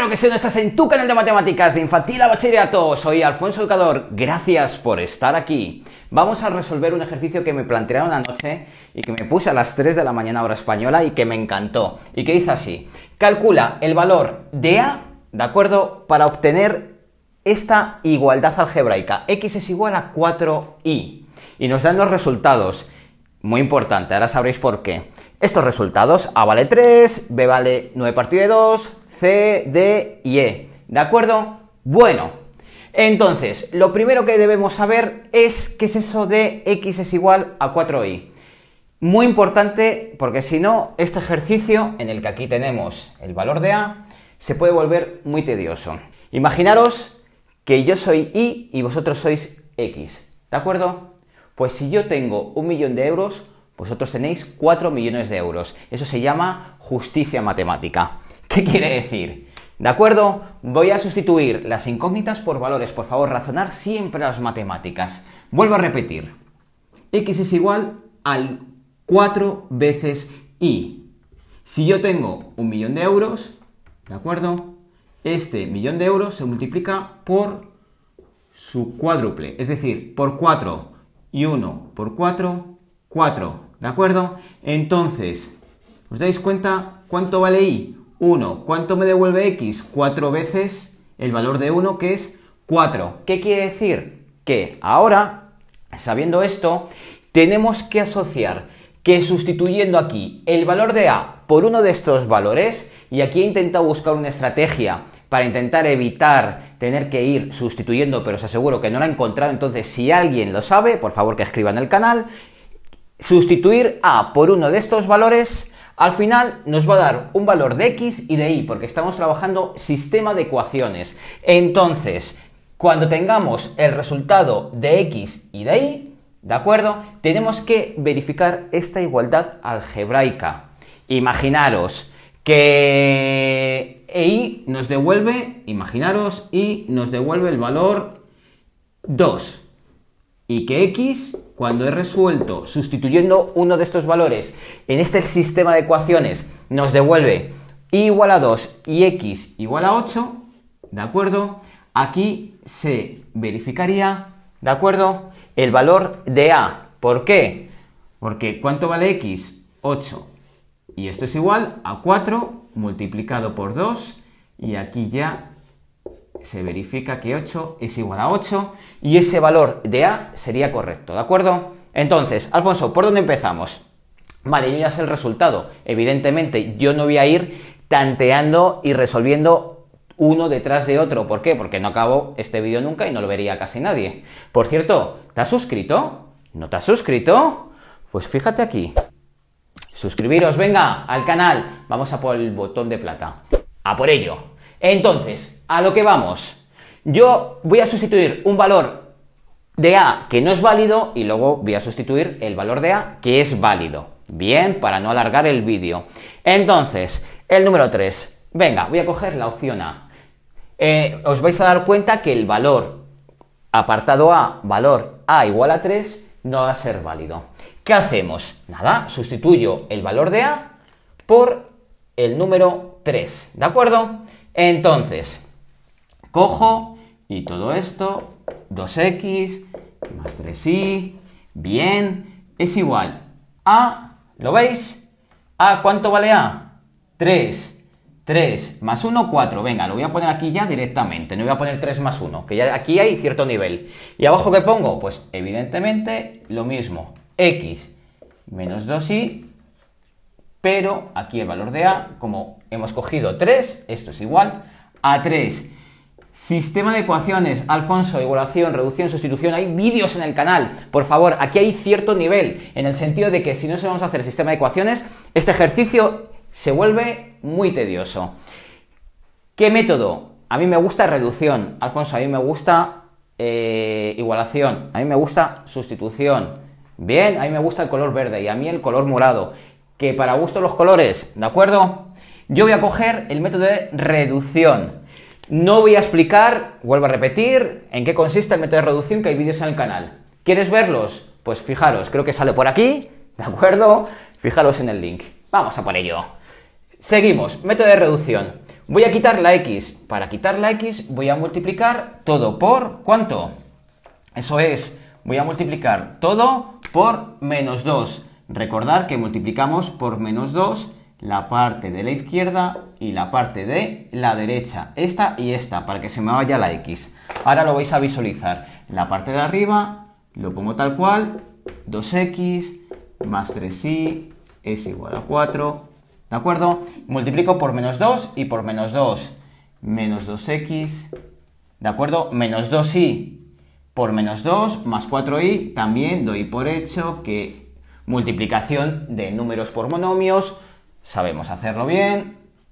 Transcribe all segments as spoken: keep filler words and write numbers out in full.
Claro que sí, no estás en tu canal de matemáticas de infantil a bachillerato. Soy Alfonso Educador. Gracias por estar aquí. Vamos a resolver un ejercicio que me plantearon anoche y que me puse a las tres de la mañana hora española y que me encantó. Y que dice así: calcula el valor de A, ¿de acuerdo?, para obtener esta igualdad algebraica. X es igual a cuatro y. Y nos dan los resultados. Muy importante, ahora sabréis por qué. Estos resultados: A vale tres, B vale nueve partido de dos, C, D y E. ¿De acuerdo? Bueno, entonces, lo primero que debemos saber es qué es eso de X es igual a cuatro y. Muy importante, porque si no, este ejercicio, en el que aquí tenemos el valor de A, se puede volver muy tedioso. Imaginaros que yo soy Y y vosotros sois X. ¿De acuerdo? Pues si yo tengo un millón de euros, vosotros tenéis cuatro millones de euros. Eso se llama justicia matemática. ¿Qué quiere decir? ¿De acuerdo? Voy a sustituir las incógnitas por valores. Por favor, razonar siempre las matemáticas. Vuelvo a repetir. X es igual al cuatro veces Y. Si yo tengo un millón de euros, ¿de acuerdo?, este millón de euros se multiplica por su cuádruple. Es decir, por cuatro. Y uno por cuatro, cuatro. ¿De acuerdo? Entonces, ¿os dais cuenta cuánto vale Y? uno. ¿Cuánto me devuelve X? cuatro veces el valor de uno, que es cuatro. ¿Qué quiere decir? Que ahora, sabiendo esto, tenemos que asociar que sustituyendo aquí el valor de A por uno de estos valores, y aquí he intentado buscar una estrategia para intentar evitar tener que ir sustituyendo, pero os aseguro que no la he encontrado. Entonces, si alguien lo sabe, por favor que escriba en el canal. Sustituir A por uno de estos valores, al final nos va a dar un valor de X y de Y, porque estamos trabajando sistema de ecuaciones. Entonces, cuando tengamos el resultado de X y de Y, ¿de acuerdo?, tenemos que verificar esta igualdad algebraica. Imaginaros que Y nos devuelve, imaginaros, Y nos devuelve el valor dos. Y que X, cuando he resuelto sustituyendo uno de estos valores en este sistema de ecuaciones, nos devuelve Y igual a dos y X igual a ocho, ¿de acuerdo? Aquí se verificaría, ¿de acuerdo?, el valor de A. ¿Por qué? Porque ¿cuánto vale X? ocho. Y esto es igual a cuatro multiplicado por dos, y aquí ya se verifica que ocho es igual a ocho, y ese valor de A sería correcto, ¿de acuerdo? Entonces, Alfonso, ¿por dónde empezamos? Vale, yo ya sé el resultado. Evidentemente, yo no voy a ir tanteando y resolviendo uno detrás de otro. ¿Por qué? Porque no acabo este vídeo nunca y no lo vería casi nadie. Por cierto, ¿te has suscrito? ¿No te has suscrito? Pues fíjate aquí. Suscribiros, venga, al canal. Vamos a por el botón de plata. A por ello. Entonces, a lo que vamos. Yo voy a sustituir un valor de A que no es válido y luego voy a sustituir el valor de A que es válido. Bien, para no alargar el vídeo. Entonces, el número tres. Venga, voy a coger la opción A. Eh, os vais a dar cuenta que el valor apartado A, valor A igual a tres, no va a ser válido. ¿Qué hacemos? Nada, sustituyo el valor de A por el número tres, ¿de acuerdo? Entonces, cojo y todo esto, dos x más tres y, bien, es igual a, ¿lo veis? ¿A cuánto vale A? tres. tres más uno, cuatro. Venga, lo voy a poner aquí ya directamente. No voy a poner tres más uno, que ya aquí hay cierto nivel. ¿Y abajo qué pongo? Pues evidentemente lo mismo. X menos dos y, pero aquí el valor de A, como hemos cogido tres, esto es igual a tres. Sistema de ecuaciones, Alfonso, igualación, reducción, sustitución. Hay vídeos en el canal. Por favor, aquí hay cierto nivel, en el sentido de que si no sabemos hacer el sistema de ecuaciones, este ejercicio se vuelve muy tedioso. ¿Qué método? A mí me gusta reducción, Alfonso. A mí me gusta eh, igualación. A mí me gusta sustitución. Bien, a mí me gusta el color verde y a mí el color morado. Que para gusto los colores, ¿de acuerdo? Yo voy a coger el método de reducción. No voy a explicar, vuelvo a repetir, en qué consiste el método de reducción, que hay vídeos en el canal. ¿Quieres verlos? Pues fijaros, creo que sale por aquí, ¿de acuerdo? Fijaros en el link. Vamos a por ello. Seguimos, método de reducción. Voy a quitar la x. Para quitar la x voy a multiplicar todo por ¿cuánto? Eso es, voy a multiplicar todo por menos dos. Recordar que multiplicamos por menos dos la parte de la izquierda y la parte de la derecha. Esta y esta, para que se me vaya la x. Ahora lo vais a visualizar. La parte de arriba lo pongo tal cual, dos x más tres y es igual a cuatro. ¿De acuerdo? Multiplico por menos dos y por menos dos. Menos dos x. ¿De acuerdo? Menos dos y por menos dos más cuatro y. También doy por hecho que multiplicación de números por monomios. Sabemos hacerlo bien.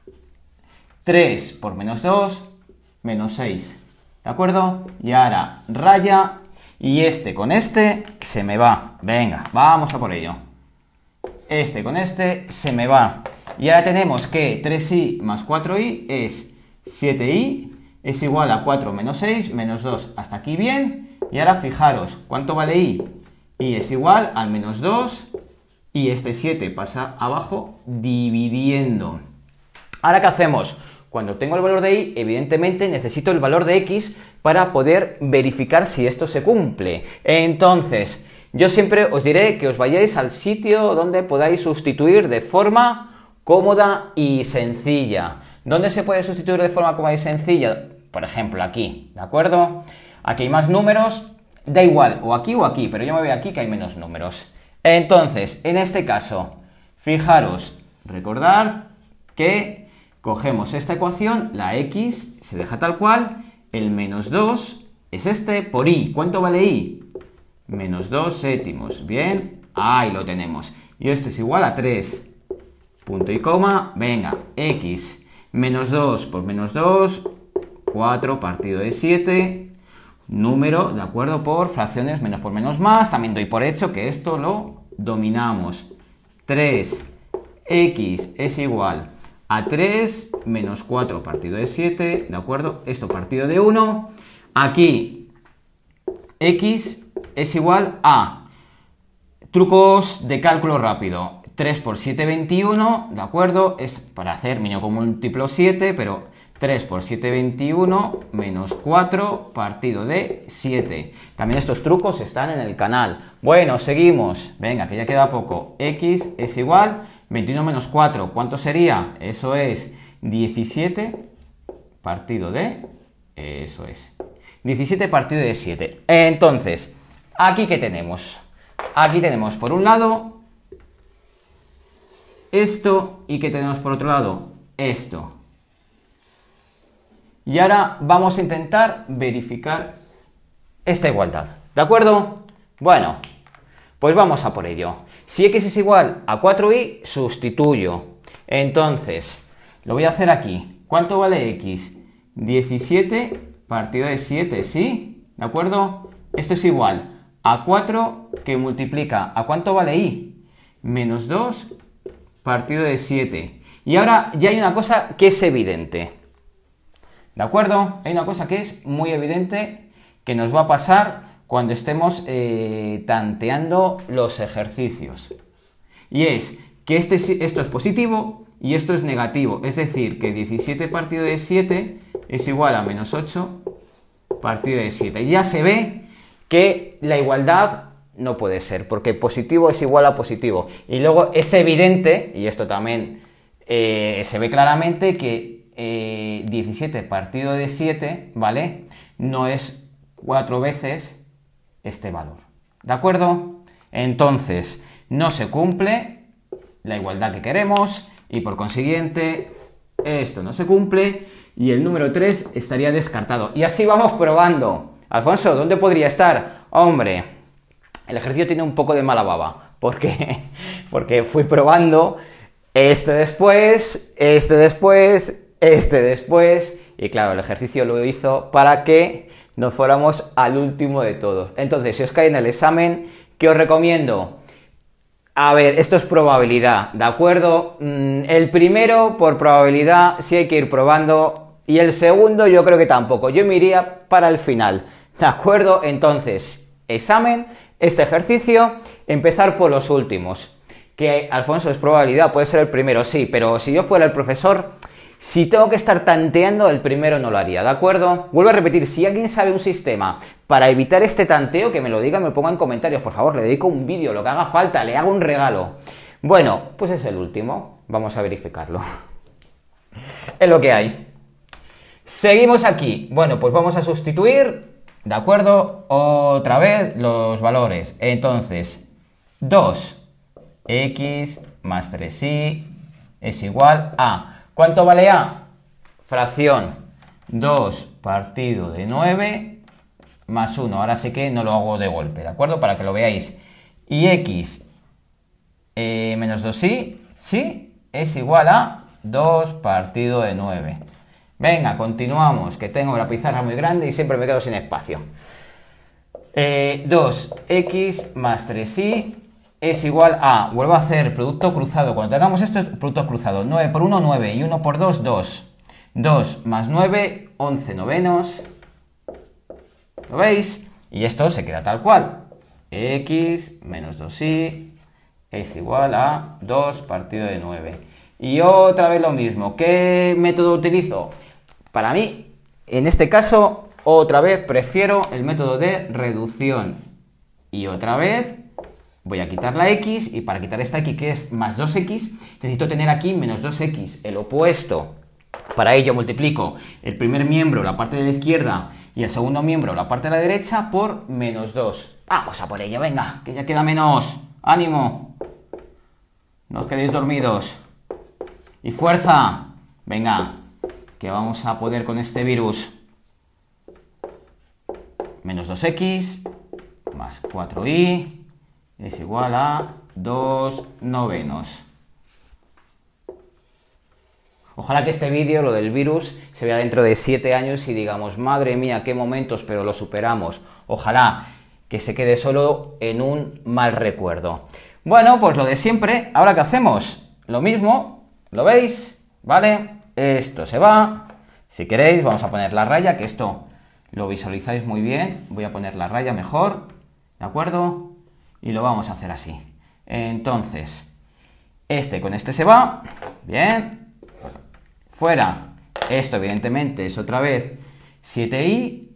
tres por menos dos, menos seis. ¿De acuerdo? Y ahora raya. Y este con este se me va. Venga, vamos a por ello. Este con este se me va. Y ahora tenemos que tres y más cuatro y es siete y es igual a cuatro menos seis menos dos. Hasta aquí bien. Y ahora fijaros, ¿cuánto vale y? Y es igual al menos dos y este siete pasa abajo dividiendo. Ahora, ¿qué hacemos? Cuando tengo el valor de y, evidentemente necesito el valor de x para poder verificar si esto se cumple. Entonces, yo siempre os diré que os vayáis al sitio donde podáis sustituir de forma cómoda y sencilla. ¿Dónde se puede sustituir de forma cómoda y sencilla? Por ejemplo, aquí, ¿de acuerdo? Aquí hay más números, da igual, o aquí o aquí, pero yo me voy aquí que hay menos números. Entonces, en este caso, fijaros, recordar que cogemos esta ecuación, la x se deja tal cual, el menos dos es este por y. ¿Cuánto vale y? Menos dos séptimos. Bien, ahí lo tenemos. Y esto es igual a tres. Punto y coma, venga, x menos dos por menos dos, cuatro partido de siete, número, de acuerdo, por fracciones menos por menos más. También doy por hecho que esto lo dominamos. tres x es igual a tres menos cuatro partido de siete, ¿de acuerdo? Esto partido de uno. Aquí x es igual a, trucos de cálculo rápido, tres por siete, veintiuno, ¿de acuerdo? Es para hacer mínimo con múltiplo siete, pero tres por siete, veintiuno, menos cuatro partido de siete. También estos trucos están en el canal. Bueno, seguimos. Venga, que ya queda poco. X es igual, veintiuno menos cuatro, ¿cuánto sería? Eso es diecisiete partido de... Eso es. diecisiete partido de siete. Entonces, ¿aquí qué tenemos? Aquí tenemos por un lado esto y ¿qué tenemos por otro lado? Esto. Y ahora vamos a intentar verificar esta igualdad. ¿De acuerdo? Bueno, pues vamos a por ello. Si x es igual a cuatro y, sustituyo. Entonces, lo voy a hacer aquí. ¿Cuánto vale x? diecisiete partido de siete, ¿sí? ¿De acuerdo? Esto es igual a cuatro que multiplica. ¿A cuánto vale y? Menos dos partido de siete. Y ahora ya hay una cosa que es evidente. ¿De acuerdo? Hay una cosa que es muy evidente que nos va a pasar cuando estemos eh, tanteando los ejercicios. Y es que este, esto es positivo y esto es negativo. Es decir, que diecisiete partido de siete es igual a menos ocho partido de siete. Ya se ve que la igualdad no puede ser, porque positivo es igual a positivo. Y luego es evidente, y esto también eh, se ve claramente, que eh, diecisiete partido de siete, ¿vale? No es cuatro veces este valor. ¿De acuerdo? Entonces, no se cumple la igualdad que queremos y por consiguiente esto no se cumple y el número tres estaría descartado. Y así vamos probando. Alfonso, ¿dónde podría estar? Hombre, el ejercicio tiene un poco de mala baba. ¿Por qué? Porque fui probando este después, este después, este después. Y claro, el ejercicio lo hizo para que nos fuéramos al último de todos. Entonces, si os cae en el examen, ¿qué os recomiendo? A ver, esto es probabilidad, ¿de acuerdo? El primero, por probabilidad, sí hay que ir probando. Y el segundo, yo creo que tampoco. Yo me iría para el final, ¿de acuerdo? Entonces, examen, este ejercicio, empezar por los últimos. Que, Alfonso, es probabilidad, puede ser el primero, sí, pero si yo fuera el profesor, Si tengo que estar tanteando, el primero no lo haría, ¿de acuerdo? Vuelvo a repetir, si alguien sabe un sistema para evitar este tanteo, que me lo diga, me lo ponga en comentarios, por favor, le dedico un vídeo, lo que haga falta, le hago un regalo. Bueno, pues es el último, vamos a verificarlo. Es lo que hay. Seguimos aquí. Bueno, pues vamos a sustituir, ¿de acuerdo? Otra vez los valores. Entonces, dos x más tres y es igual a... ¿Cuánto vale A? Fracción dos partido de nueve más uno. Ahora sí que no lo hago de golpe, ¿de acuerdo? Para que lo veáis. Y x eh, menos dos y, sí, es igual a dos partido de nueve. Venga, continuamos, que tengo la pizarra muy grande y siempre me quedo sin espacio. Eh, dos x más tres y es igual a, vuelvo a hacer producto cruzado, cuando tengamos esto es producto cruzado, nueve por uno, nueve, y uno por dos, dos. dos más nueve, once novenos. ¿Lo veis? Y esto se queda tal cual. X menos dos y es igual a dos partido de nueve. Y otra vez lo mismo. ¿Qué método utilizo? Para mí, en este caso, otra vez prefiero el método de reducción. Y otra vez voy a quitar la x, y para quitar esta x, que es más dos x, necesito tener aquí menos dos x, el opuesto. Para ello multiplico el primer miembro, la parte de la izquierda, y el segundo miembro, la parte de la derecha, por menos dos. Vamos a por ello, venga, que ya queda menos. ¡Ánimo! No os quedéis dormidos. ¡Y fuerza! Venga, que vamos a poder con este virus. Menos dos x más cuatro y es igual a dos novenos. Ojalá que este vídeo, lo del virus, se vea dentro de siete años y digamos, madre mía, qué momentos, pero lo superamos. Ojalá que se quede solo en un mal recuerdo. Bueno, pues lo de siempre. ¿Ahora qué hacemos? Lo mismo, ¿lo veis? ¿Vale? Esto se va. Si queréis, vamos a poner la raya, que esto lo visualizáis muy bien. Voy a poner la raya mejor, ¿de acuerdo? Y lo vamos a hacer así. Entonces, este con este se va. Bien. Fuera. Esto evidentemente es otra vez siete y.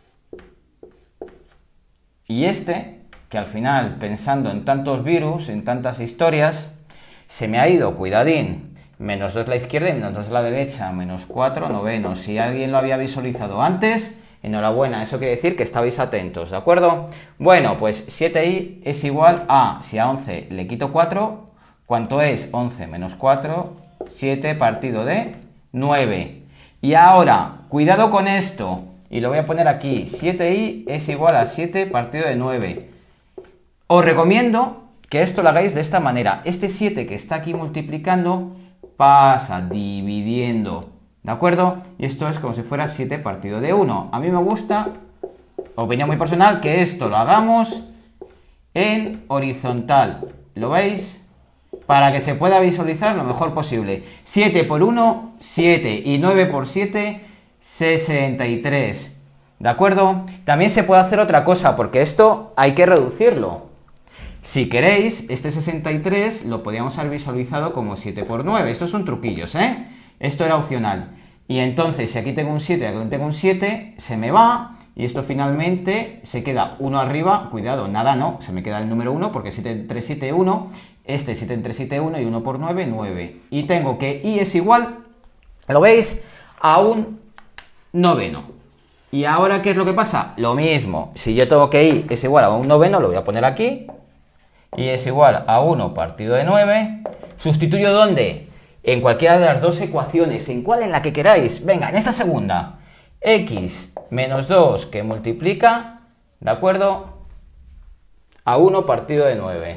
Y este, que al final, pensando en tantos virus, en tantas historias, se me ha ido, cuidadín. Menos dos la izquierda y menos dos la derecha. Menos cuatro novenos. Si alguien lo había visualizado antes, enhorabuena, eso quiere decir que estabais atentos, ¿de acuerdo? Bueno, pues siete y es igual a, si a once le quito cuatro, ¿cuánto es? once menos cuatro, siete partido de nueve. Y ahora, cuidado con esto, y lo voy a poner aquí, siete y es igual a siete partido de nueve. Os recomiendo que esto lo hagáis de esta manera. Este siete que está aquí multiplicando pasa dividiendo. ¿De acuerdo? Y esto es como si fuera siete partido de uno. A mí me gusta, opinión muy personal, que esto lo hagamos en horizontal. ¿Lo veis? Para que se pueda visualizar lo mejor posible. siete por uno, siete. Y nueve por siete, sesenta y tres. ¿De acuerdo? También se puede hacer otra cosa, porque esto hay que reducirlo. Si queréis, este sesenta y tres lo podríamos haber visualizado como siete por nueve. Estos son truquillos, ¿eh? Esto era opcional. Y entonces, si aquí tengo un siete y aquí tengo un siete, se me va. Y esto finalmente se queda uno arriba. Cuidado, nada no. Se me queda el número uno porque siete entre siete, uno. Este siete entre siete, uno y uno por nueve, nueve. Y tengo que y es igual, ¿lo veis? A un noveno. ¿Y ahora qué es lo que pasa? Lo mismo. Si yo tengo que y es igual a un noveno, lo voy a poner aquí. Y es igual a uno partido de nueve. ¿Sustituyo dónde? En cualquiera de las dos ecuaciones, en cuál, en la que queráis. Venga, en esta segunda. X menos dos que multiplica, ¿de acuerdo? A uno partido de nueve.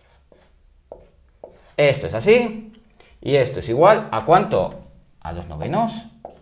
Esto es así. Y esto es igual a ¿cuánto? A dos novenos.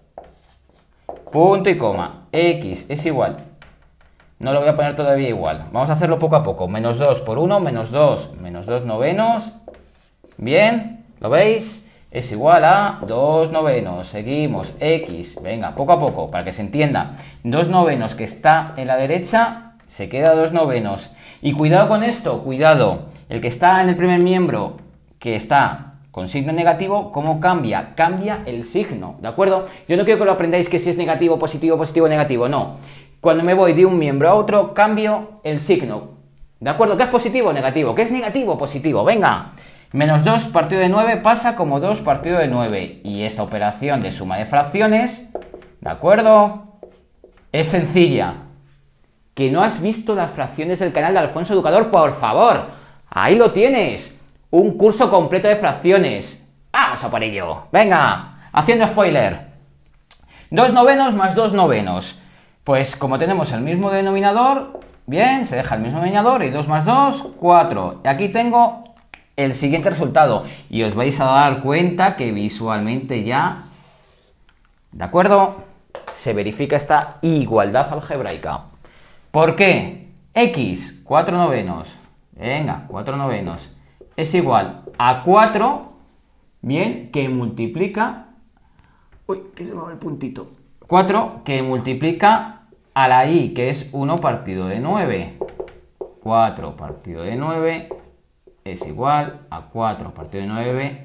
Punto y coma. X es igual. No lo voy a poner todavía igual. Vamos a hacerlo poco a poco. Menos dos por uno, menos dos. Menos dos novenos. Bien, ¿lo veis? Es igual a dos novenos. Seguimos. X. Venga, poco a poco, para que se entienda. dos novenos que está en la derecha, se queda dos novenos. Y cuidado con esto, cuidado. El que está en el primer miembro, que está con signo negativo, ¿cómo cambia? Cambia el signo, ¿de acuerdo? Yo no quiero que lo aprendáis que si es negativo, positivo, positivo, negativo, no. Cuando me voy de un miembro a otro, cambio el signo, ¿de acuerdo? ¿Qué es positivo o negativo? ¿Qué es negativo o positivo? Venga, menos dos partido de nueve pasa como dos partido de nueve. Y esta operación de suma de fracciones, ¿de acuerdo? Es sencilla. ¿Que no has visto las fracciones del canal de Alfonso Educador? Por favor, ahí lo tienes. Un curso completo de fracciones. Vamos a por ello. Venga, haciendo spoiler. Dos novenos más dos novenos. Pues como tenemos el mismo denominador, bien, se deja el mismo denominador y dos más dos, cuatro. Y aquí tengo el siguiente resultado. Y os vais a dar cuenta que visualmente ya, ¿de acuerdo?, se verifica esta igualdad algebraica. ¿Por qué? X, cuatro novenos, venga, cuatro novenos, es igual a cuatro, bien, que multiplica, uy, que se me va el puntito, cuatro que multiplica a la y, que es uno partido de nueve. cuatro partido de nueve es igual a cuatro partido de nueve.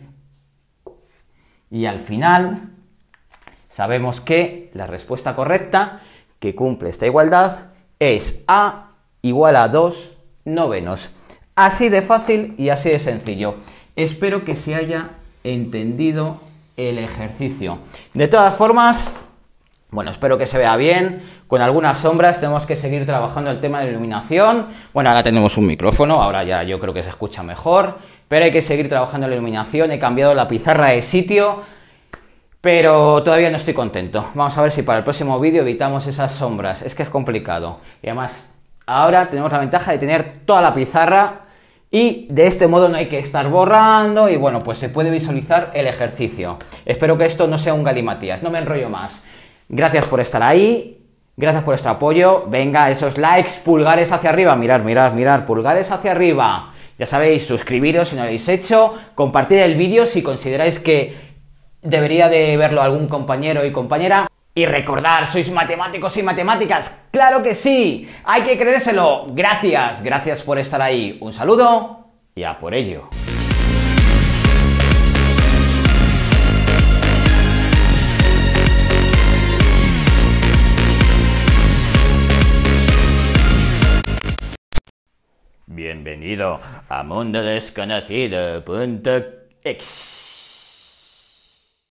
Y al final sabemos que la respuesta correcta que cumple esta igualdad es A igual a dos novenos. Así de fácil y así de sencillo. Espero que se haya entendido el ejercicio. De todas formas, bueno, espero que se vea bien. Con algunas sombras tenemos que seguir trabajando el tema de la iluminación. Bueno, ahora tenemos un micrófono, ahora ya yo creo que se escucha mejor. Pero hay que seguir trabajando en la iluminación. He cambiado la pizarra de sitio, pero todavía no estoy contento. Vamos a ver si para el próximo vídeo evitamos esas sombras. Es que es complicado. Y además, ahora tenemos la ventaja de tener toda la pizarra y de este modo no hay que estar borrando y bueno, pues se puede visualizar el ejercicio. Espero que esto no sea un galimatías, no me enrollo más. Gracias por estar ahí, gracias por vuestro apoyo. Venga, esos likes, pulgares hacia arriba, mirad, mirad, mirad, pulgares hacia arriba. Ya sabéis, suscribiros si no lo habéis hecho, compartid el vídeo si consideráis que debería de verlo algún compañero y compañera. Y recordar, ¿sois matemáticos y matemáticas? ¡Claro que sí! ¡Hay que creérselo! Gracias, gracias por estar ahí. Un saludo y a por ello. Bienvenido a mundo desconocido punto ex.